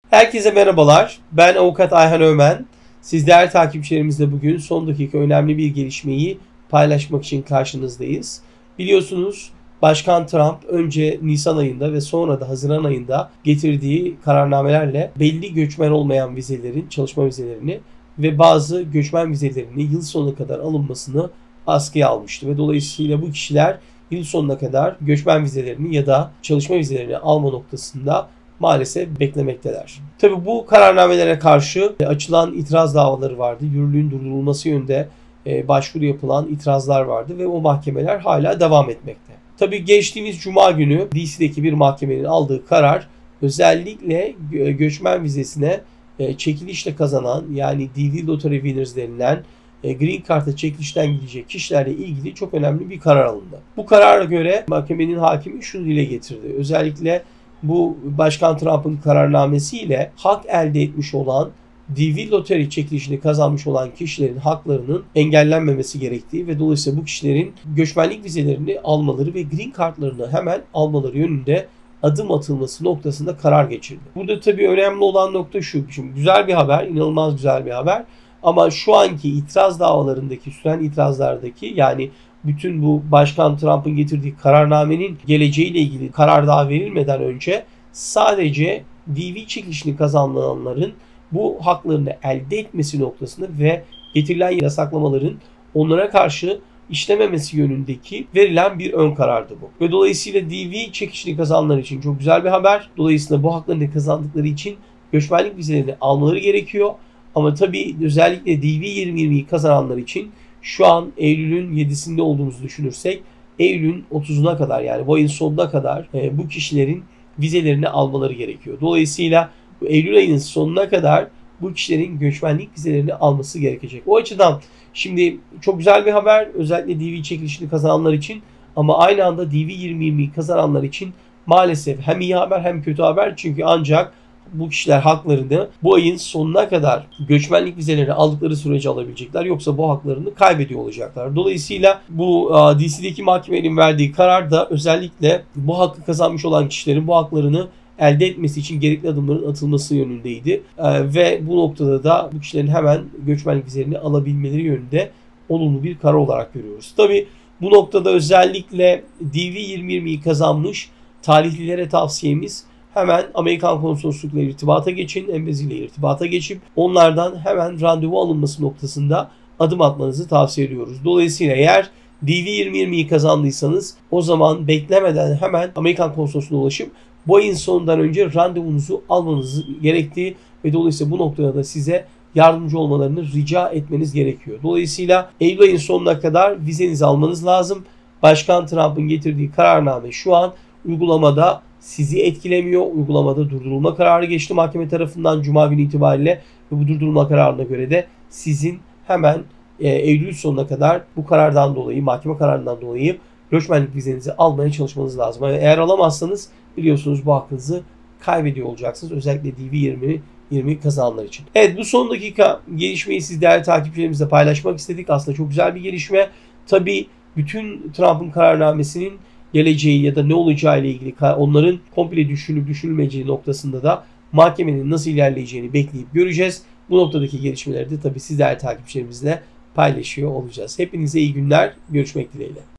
Herkese merhabalar. Ben Avukat Ayhan Ömen. Siz değerli takipçilerimizle bugün son dakika önemli bir gelişmeyi paylaşmak için karşınızdayız. Biliyorsunuz Başkan Trump önce Nisan ayında ve sonra da Haziran ayında getirdiği kararnamelerle belli göçmen olmayan vizelerin, çalışma vizelerini ve bazı göçmen vizelerinin yıl sonuna kadar alınmasını askıya almıştı. Ve dolayısıyla bu kişiler yıl sonuna kadar göçmen vizelerini ya da çalışma vizelerini alma noktasında maalesef beklemekteler. Tabii bu kararnamelere karşı açılan itiraz davaları vardı. Yürürlüğün durdurulması yönünde başvuru yapılan itirazlar vardı ve o mahkemeler hala devam etmekte. Tabii geçtiğimiz Cuma günü DC'deki bir mahkemenin aldığı karar özellikle göçmen vizesine çekilişle kazanan, yani DV Lottery Winners denilen Green Card'a çekilişten gidecek kişilerle ilgili çok önemli bir karar alındı. Bu karara göre mahkemenin hakimi şunu dile getirdi. Özellikle bu Başkan Trump'ın kararnamesiyle hak elde etmiş olan DV Lottery çekilişini kazanmış olan kişilerin haklarının engellenmemesi gerektiği ve dolayısıyla bu kişilerin göçmenlik vizelerini almaları ve Green Card'larını hemen almaları yönünde adım atılması noktasında karar geçirdi. Burada tabii önemli olan nokta şu. Şimdi güzel bir haber, inanılmaz güzel bir haber. Ama şu anki itiraz davalarındaki, süren itirazlardaki, yani bütün bu Başkan Trump'ın getirdiği kararnamenin geleceğiyle ilgili karar daha verilmeden önce sadece DV çekilişini kazananların bu haklarını elde etmesi noktasında ve getirilen yasaklamaların onlara karşı işlememesi yönündeki verilen bir ön karardı bu. Ve dolayısıyla DV çekilişini kazananlar için çok güzel bir haber. Dolayısıyla bu haklarını kazandıkları için göçmenlik vizelerini almaları gerekiyor. Ama tabii özellikle DV 2020'yi kazananlar için şu an Eylül'ün 7'sinde olduğumuzu düşünürsek Eylül'ün 30'una kadar, yani bu ayın sonuna kadar bu kişilerin vizelerini almaları gerekiyor. Dolayısıyla bu Eylül ayının sonuna kadar bu kişilerin göçmenlik vizelerini alması gerekecek. O açıdan şimdi çok güzel bir haber özellikle DV çekilişini kazananlar için, ama aynı anda DV 2020'yi kazananlar için maalesef hem iyi haber hem kötü haber. Çünkü ancak bu kişiler haklarını bu ayın sonuna kadar göçmenlik vizelerini aldıkları sürece alabilecekler. Yoksa bu haklarını kaybediyor olacaklar. Dolayısıyla bu DC'deki mahkemenin verdiği karar da özellikle bu hakkı kazanmış olan kişilerin bu haklarını elde etmesi için gerekli adımların atılması yönündeydi. Ve bu noktada da bu kişilerin hemen göçmenlik vizelerini alabilmeleri yönünde olumlu bir karar olarak görüyoruz. Tabii bu noktada özellikle DV 2020'yi kazanmış talihlilere tavsiyemiz: hemen Amerikan Konsoloslukla irtibata geçin, embassiyle irtibata geçip onlardan hemen randevu alınması noktasında adım atmanızı tavsiye ediyoruz. Dolayısıyla eğer DV 2020'yi kazandıysanız o zaman beklemeden hemen Amerikan Konsolosluğuna ulaşıp bu ayın sonundan önce randevunuzu almanız gerektiği ve dolayısıyla bu noktada da size yardımcı olmalarını rica etmeniz gerekiyor. Dolayısıyla Eylül ayın sonuna kadar vizenizi almanız lazım. Başkan Trump'ın getirdiği kararname şu an uygulamada sizi etkilemiyor. Uygulamada durdurulma kararı geçti mahkeme tarafından Cuma günü itibariyle ve bu durdurulma kararına göre de sizin hemen Eylül sonuna kadar bu karardan dolayı, mahkeme kararından dolayı göçmenlik vizenizi almaya çalışmanız lazım. Yani eğer alamazsanız biliyorsunuz bu hakkınızı kaybediyor olacaksınız. Özellikle DV 20 kazananlar için. Evet, bu son dakika gelişmeyi siz değerli takipçilerimizle paylaşmak istedik. Aslında çok güzel bir gelişme. Tabii bütün Trump'ın kararnamesinin geleceği ya da ne olacağı ile ilgili onların komple düşünülüp düşünülmeyeceği noktasında da mahkemenin nasıl ilerleyeceğini bekleyip göreceğiz. Bu noktadaki gelişmeleri de tabii siz değerli takipçilerimizle paylaşıyor olacağız. Hepinize iyi günler. Görüşmek dileğiyle.